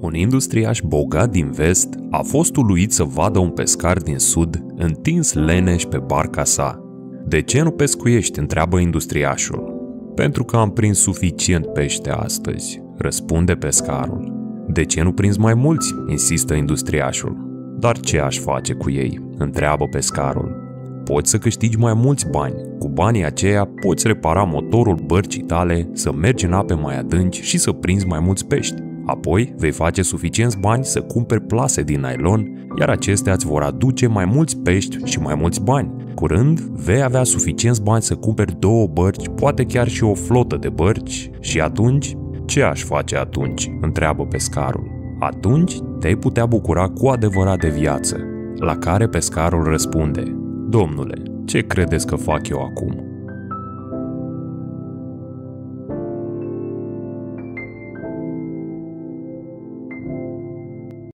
Un industriaș bogat din vest a fost uluit să vadă un pescar din sud întins leneș pe barca sa. "De ce nu pescuiești?" întreabă industriașul. "Pentru că am prins suficient pește astăzi," răspunde pescarul. "De ce nu prinzi mai mulți?" insistă industriașul. "Dar ce aș face cu ei?" întreabă pescarul. "Poți să câștigi mai mulți bani. Cu banii aceia poți repara motorul bărcii tale, să mergi în ape mai adânci și să prinzi mai mulți pești. Apoi vei face suficienți bani să cumperi plase din nylon, iar acestea îți vor aduce mai mulți pești și mai mulți bani. Curând vei avea suficienți bani să cumperi 2 bărci, poate chiar și o flotă de bărci. Și atunci, ce aș face atunci?" întreabă pescarul. "Atunci te-ai putea bucura cu adevărat de viață." La care pescarul răspunde: "Domnule, ce credeți că fac eu acum?